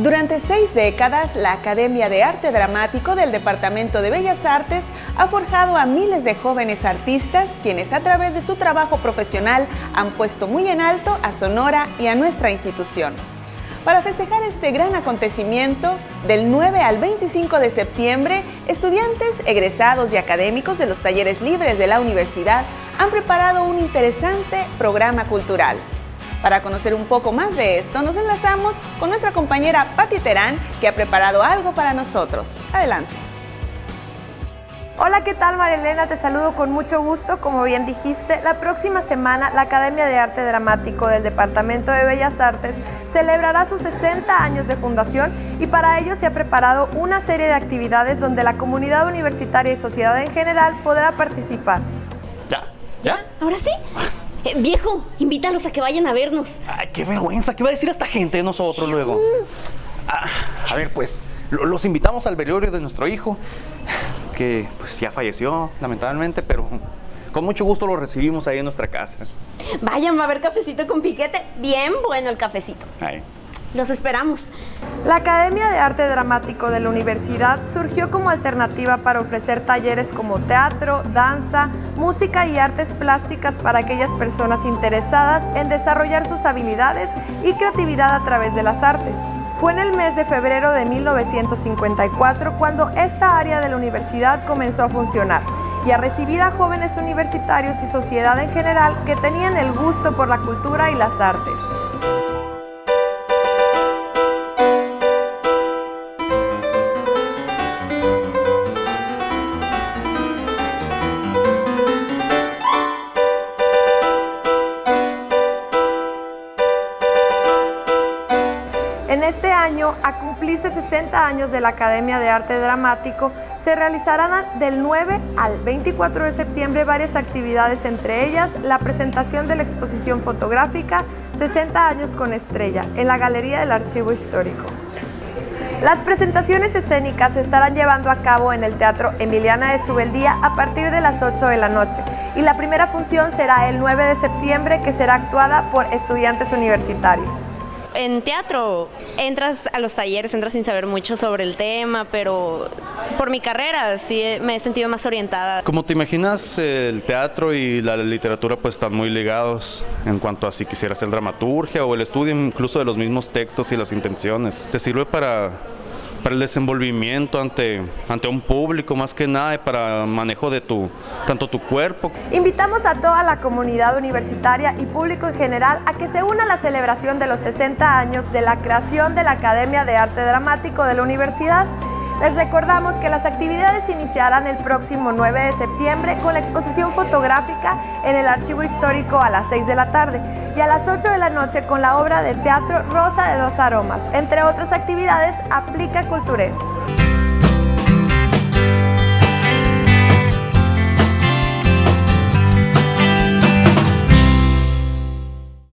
Durante 6 décadas, la Academia de Arte Dramático del Departamento de Bellas Artes ha forjado a miles de jóvenes artistas, quienes a través de su trabajo profesional han puesto muy en alto a Sonora y a nuestra institución. Para festejar este gran acontecimiento, del 9 al 25 de septiembre, estudiantes, egresados y académicos de los talleres libres de la universidad han preparado un interesante programa cultural. Para conocer un poco más de esto, nos enlazamos con nuestra compañera Patti Terán, que ha preparado algo para nosotros. Adelante. Hola, ¿qué tal, María Elena? Te saludo con mucho gusto. Como bien dijiste, la próxima semana la Academia de Arte Dramático del Departamento de Bellas Artes celebrará sus 60 años de fundación y para ello se ha preparado una serie de actividades donde la comunidad universitaria y sociedad en general podrá participar. ¿Ya? ¿Ahora sí? Viejo, invítalos a que vayan a vernos. Ay, qué vergüenza, ¿qué va a decir esta gente de nosotros luego? A ver, pues, los invitamos al velorio de nuestro hijo, que pues ya falleció, lamentablemente, pero con mucho gusto lo recibimos ahí en nuestra casa. Vayan, va a haber cafecito con piquete. Bien bueno el cafecito. Ay. Los esperamos. La Academia de Arte Dramático de la universidad surgió como alternativa para ofrecer talleres como teatro, danza, música y artes plásticas para aquellas personas interesadas en desarrollar sus habilidades y creatividad a través de las artes. Fue en el mes de febrero de 1954 cuando esta área de la universidad comenzó a funcionar y a recibir a jóvenes universitarios y sociedad en general que tenían el gusto por la cultura y las artes. En este año, a cumplirse 60 años de la Academia de Arte Dramático, se realizarán del 9 al 24 de septiembre varias actividades, entre ellas la presentación de la exposición fotográfica 60 años con estrella en la Galería del Archivo Histórico. Las presentaciones escénicas se estarán llevando a cabo en el Teatro Emiliana de Subeldía a partir de las 8 de la noche y la primera función será el 9 de septiembre, que será actuada por estudiantes universitarios. En teatro entras a los talleres, entras sin saber mucho sobre el tema, pero por mi carrera sí me he sentido más orientada. Como te imaginas, el teatro y la literatura pues están muy ligados en cuanto a si quisieras hacer dramaturgia o el estudio incluso de los mismos textos y las intenciones. Te sirve para el desenvolvimiento ante un público, más que nada, para manejo de tanto tu cuerpo. Invitamos a toda la comunidad universitaria y público en general a que se una a la celebración de los 60 años de la creación de la Academia de Arte Dramático de la universidad. Les recordamos que las actividades iniciarán el próximo 9 de septiembre con la exposición fotográfica en el Archivo Histórico a las 6 de la tarde y a las 8 de la noche con la obra de teatro Rosa de dos Aromas. Entre otras actividades, aplica Culturest.